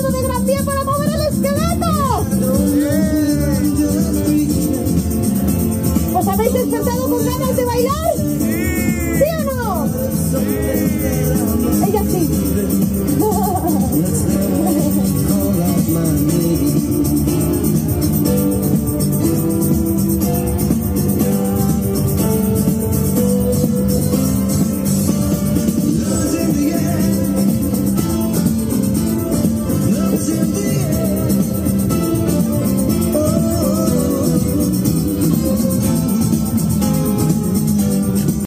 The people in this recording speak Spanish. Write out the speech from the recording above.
estado de gran pie para mover el esqueleto. ¿Os habéis despertado con ganas de bailar?